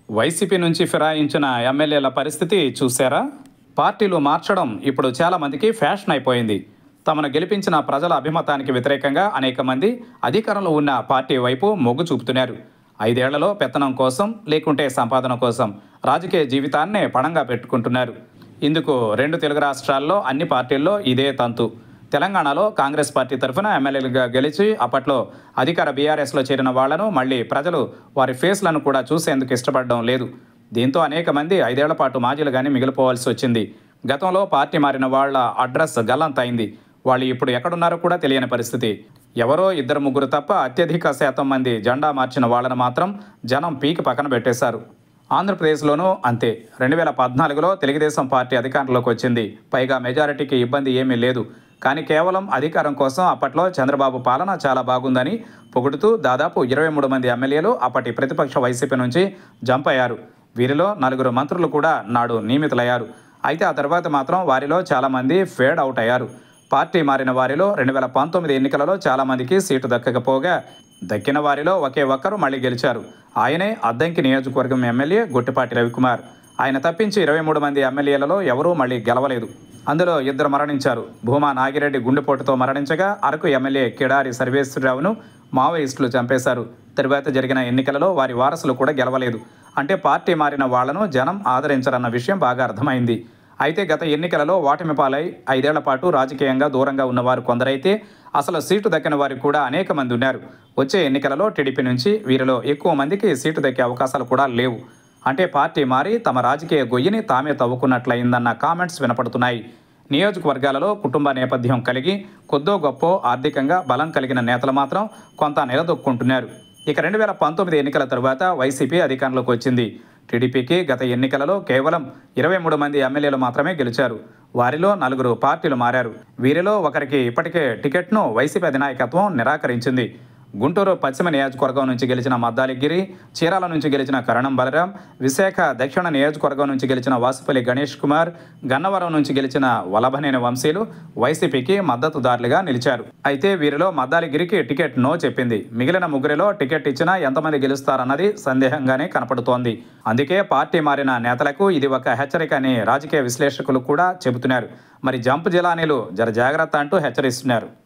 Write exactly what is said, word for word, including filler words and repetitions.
YCP నుంచి ఫిరాయించిన ఎమ్మెల్యేల పరిస్థితి చూశారా? పార్టీలు మార్చడం ఇప్పుడు చాలామందికి ఫ్యాషన్ అయిపోయింది. తమను గెలిపించిన ప్రజల అభిమతానికి వ్యతిరేకంగా అనేక మంది అధికారంలో ఉన్న పార్టీ వైపు మొగ్గు చూపుతున్నారు. ఐదేళ్లలో పెత్తనం కోసం, లేకుంటే సంపాదన కోసం రాజకీయ జీవితాన్నే పణంగా పెట్టుకుంటున్నారు. ఇందుకు రెండు తెలుగు రాష్ట్రాల్లో అన్ని పార్టీల్లో ఇదే తంతు. తెలంగాణలో కాంగ్రెస్ పార్టీ తరఫున ఎమ్మెల్యేలుగా గెలిచి అప్పట్లో అధికార బీఆర్ఎస్లో చేరిన వాళ్లను మళ్లీ ప్రజలు వారి ఫేస్లను కూడా చూసేందుకు ఇష్టపడడం లేదు. దీంతో అనేక మంది ఐదేళ్ల పాటు మాజీలుగానే మిగిలిపోవాల్సి వచ్చింది. గతంలో పార్టీ మారిన వాళ్ల అడ్రస్ గల్లంతైంది. వాళ్ళు ఇప్పుడు ఎక్కడున్నారో కూడా తెలియని పరిస్థితి. ఎవరో ఇద్దరు ముగ్గురు తప్ప అత్యధిక శాతం మంది జెండా మార్చిన వాళ్లను మాత్రం జనం పీకి పక్కన పెట్టేశారు. ఆంధ్రప్రదేశ్లోనూ అంతే. రెండు వేల పద్నాలుగులో తెలుగుదేశం పార్టీ అధికారంలోకి వచ్చింది. పైగా మెజారిటీకి ఇబ్బంది ఏమీ లేదు. కానీ కేవలం అధికారం కోసం అప్పట్లో చంద్రబాబు పాలన చాలా బాగుందని పొగుడుతూ దాదాపు ఇరవై మూడు మంది ఎమ్మెల్యేలు అప్పటి ప్రతిపక్ష వైసీపీ నుంచి జంప్ అయ్యారు. వీరిలో నలుగురు మంత్రులు కూడా నాడు నియమితులయ్యారు. అయితే ఆ తర్వాత మాత్రం వారిలో చాలామంది ఫేడ్ అవుట్ అయ్యారు. పార్టీ మారిన వారిలో రెండు వేల పంతొమ్మిది ఎన్నికలలో చాలామందికి సీటు దక్కకపోగా దక్కిన వారిలో ఒకే ఒక్కరు మళ్లీ గెలిచారు. ఆయనే అద్దంకి నియోజకవర్గం ఎమ్మెల్యే గొట్టిపాటి రవికుమార్. ఆయన తప్పించి ఇరవై మూడు మంది ఎమ్మెల్యేలలో ఎవరూ మళ్లీ గెలవలేదు. అందులో ఇద్దరు మరణించారు. భూమా నాగిరెడ్డి గుండెపోటుతో మరణించగా అరకు ఎమ్మెల్యే కిడారి సర్వేశ్వరరావును మావోయిస్టులు చంపేశారు. తరువాత జరిగిన ఎన్నికలలో వారి వారసులు కూడా గెలవలేదు. అంటే పార్టీ మారిన వాళ్లను జనం ఆదరించరన్న విషయం బాగా అర్థమైంది. అయితే గత ఎన్నికలలో ఓటమి పాలై ఐదేళ్ల పాటు రాజకీయంగా దూరంగా ఉన్నవారు కొందరైతే అసలు సీటు దక్కిన వారు కూడా అనేక మంది ఉన్నారు. వచ్చే ఎన్నికలలో టీడీపీ నుంచి వీరిలో ఎక్కువ మందికి సీటు దక్కే అవకాశాలు కూడా లేవు. అంటే పార్టీ మారి తమ రాజకీయ గొయ్యిని తామే తవ్వుకున్నట్లయిందన్న కామెంట్స్ వినపడుతున్నాయి. నియోజకవర్గాలలో కుటుంబ నేపథ్యం కలిగి కొద్దో గొప్పో ఆర్థికంగా బలం కలిగిన నేతలు మాత్రం కొంత నిలదొక్కుంటున్నారు. ఇక రెండు వేల పంతొమ్మిది ఎన్నికల తరువాత వైసీపీ అధికారంలోకి వచ్చింది. టీడీపీకి గత ఎన్నికలలో కేవలం ఇరవై మూడు మంది ఎమ్మెల్యేలు మాత్రమే గెలిచారు. వారిలో నలుగురు పార్టీలు మారారు. వీరిలో ఒకరికి ఇప్పటికే టికెట్ను వైసీపీ అధినాయకత్వం నిరాకరించింది. గుంటూరు పశ్చిమ నియోజకవర్గం నుంచి గెలిచిన మద్దాలిగిరి, చీరాల నుంచి గెలిచిన కరణం బలరాం, విశాఖ దక్షిణ నియోజకవర్గం నుంచి గెలిచిన వాసుపల్లి గణేష్ కుమార్, గన్నవరం నుంచి గెలిచిన వలభనేని వంశీలు వైసీపీకి మద్దతుదారులుగా నిలిచారు. అయితే వీరిలో మద్దాలిగిరికి టికెట్ నో చెప్పింది. మిగిలిన ముగ్గురిలో టికెట్ ఇచ్చినా ఎంతమంది గెలుస్తారన్నది సందేహంగానే కనపడుతోంది. అందుకే పార్టీ మారిన నేతలకు ఇది ఒక హెచ్చరిక అని రాజకీయ విశ్లేషకులు కూడా చెబుతున్నారు. మరి జంప్ జిలానీలు జర జాగ్రత్త అంటూ హెచ్చరిస్తున్నారు.